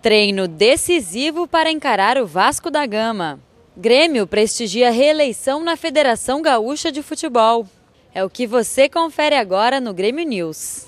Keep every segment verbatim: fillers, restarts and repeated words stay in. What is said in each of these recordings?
Treino decisivo para encarar o Vasco da Gama. Grêmio prestigia a reeleição na Federação Gaúcha de Futebol. É o que você confere agora no Grêmio News.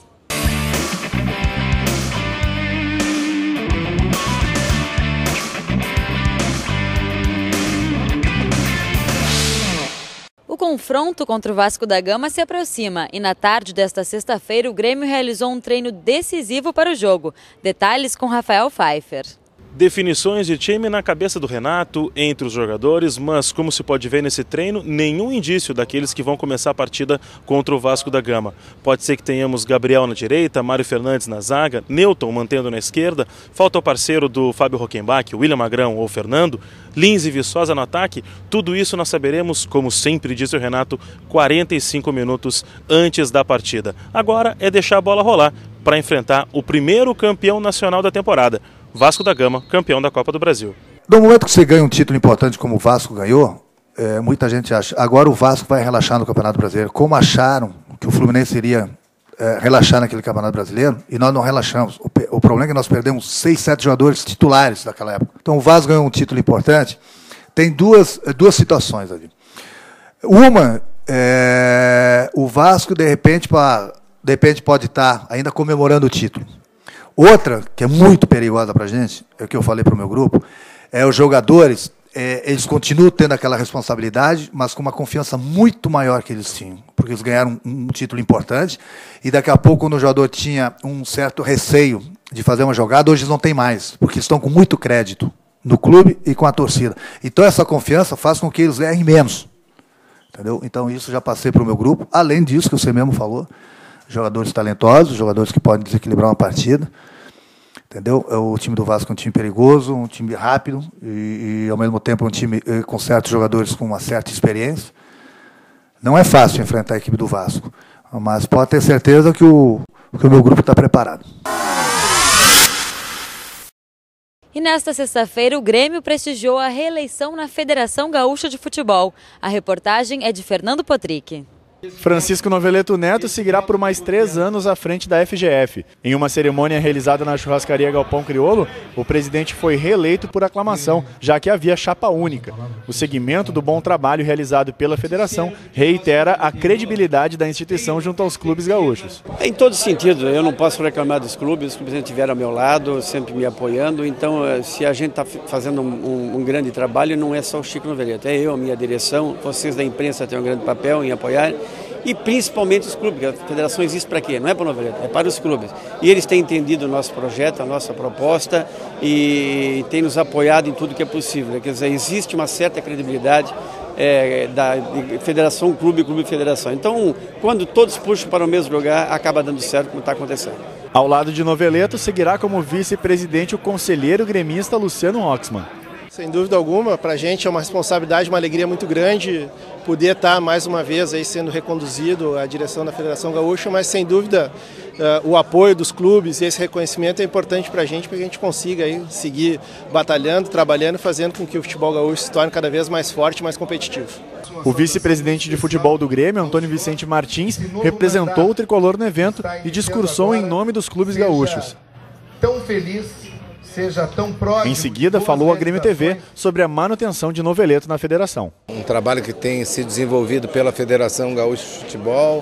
O confronto contra o Vasco da Gama se aproxima e na tarde desta sexta-feira o Grêmio realizou um treino decisivo para o jogo. Detalhes com Rafael Pfeiffer. Definições de time na cabeça do Renato, entre os jogadores, mas como se pode ver nesse treino, nenhum indício daqueles que vão começar a partida contra o Vasco da Gama. Pode ser que tenhamos Gabriel na direita, Mário Fernandes na zaga, Newton mantendo na esquerda, falta o parceiro do Fábio Rockenbach, William Magrão ou Fernando, Lins e Viçosa no ataque. Tudo isso nós saberemos, como sempre disse o Renato, quarenta e cinco minutos antes da partida. Agora é deixar a bola rolar para enfrentar o primeiro campeão nacional da temporada. Vasco da Gama, campeão da Copa do Brasil. No momento que você ganha um título importante como o Vasco ganhou, é, muita gente acha, agora o Vasco vai relaxar no Campeonato Brasileiro, como acharam que o Fluminense iria é, relaxar naquele Campeonato Brasileiro, e nós não relaxamos. O, o problema é que nós perdemos seis, sete jogadores titulares daquela época. Então o Vasco ganhou um título importante. Tem duas, duas situações ali. Uma, é, o Vasco, de repente, pra, de repente pode estar ainda comemorando o título. Outra, que é muito perigosa para a gente, é o que eu falei para o meu grupo, é os jogadores, é, eles continuam tendo aquela responsabilidade, mas com uma confiança muito maior que eles tinham, porque eles ganharam um, um título importante, e daqui a pouco, quando o jogador tinha um certo receio de fazer uma jogada, hoje eles não têm mais, porque estão com muito crédito no clube e com a torcida. Então, essa confiança faz com que eles errem menos. Entendeu? Então, isso já passei para o meu grupo, além disso que você mesmo falou, jogadores talentosos, jogadores que podem desequilibrar uma partida, entendeu? O time do Vasco é um time perigoso, um time rápido e, e ao mesmo tempo um time com certos jogadores com uma certa experiência. Não é fácil enfrentar a equipe do Vasco, mas pode ter certeza que o, que o meu grupo está preparado. E nesta sexta-feira o Grêmio prestigiou a reeleição na Federação Gaúcha de Futebol. A reportagem é de Fernando Potrick. Francisco Noveleto Neto seguirá por mais três anos à frente da F G F. Em uma cerimônia realizada na churrascaria Galpão Crioulo, o presidente foi reeleito por aclamação, já que havia chapa única. O segmento do bom trabalho realizado pela federação reitera a credibilidade da instituição junto aos clubes gaúchos. Em todo sentido, eu não posso reclamar dos clubes, os clubes estiveram ao meu lado, sempre me apoiando, então se a gente está fazendo um, um grande trabalho, não é só o Chico Noveleto, é eu, a minha direção, vocês da imprensa têm um grande papel em apoiar. E principalmente os clubes, a federação existe para quê? Não é para o Noveleto, é para os clubes. E eles têm entendido o nosso projeto, a nossa proposta e têm nos apoiado em tudo que é possível. Quer dizer, existe uma certa credibilidade é, da federação, clube, clube, federação. Então, quando todos puxam para o mesmo lugar, acaba dando certo como está acontecendo. Ao lado de Noveleto, seguirá como vice-presidente o conselheiro gremista Luciano Oxman. Sem dúvida alguma, para a gente é uma responsabilidade, uma alegria muito grande poder estar mais uma vez aí sendo reconduzido à direção da Federação Gaúcha, mas sem dúvida uh, o apoio dos clubes e esse reconhecimento é importante para a gente, para que a gente consiga aí seguir batalhando, trabalhando, fazendo com que o futebol gaúcho se torne cada vez mais forte e mais competitivo. O vice-presidente de futebol do Grêmio, Antônio Vicente Martins, representou o tricolor no evento e discursou em nome dos clubes gaúchos. Tão feliz. Seja tão próximo. Em seguida, falou a Grêmio T V sobre a manutenção de Noveleto na federação. Um trabalho que tem sido desenvolvido pela Federação Gaúcha de Futebol,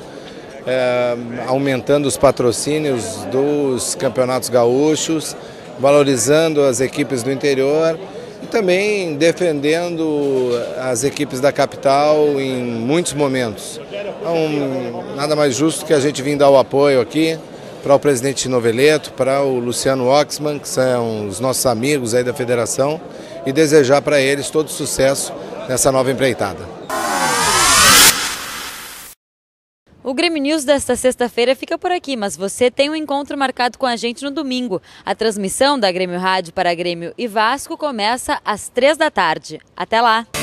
é, aumentando os patrocínios dos campeonatos gaúchos, valorizando as equipes do interior e também defendendo as equipes da capital em muitos momentos. Então, nada mais justo que a gente vir dar o apoio aqui para o presidente Noveleto, para o Luciano Oxman, que são os nossos amigos aí da federação, e desejar para eles todo sucesso nessa nova empreitada. O Grêmio News desta sexta-feira fica por aqui, mas você tem um encontro marcado com a gente no domingo. A transmissão da Grêmio Rádio para Grêmio e Vasco começa às três da tarde. Até lá!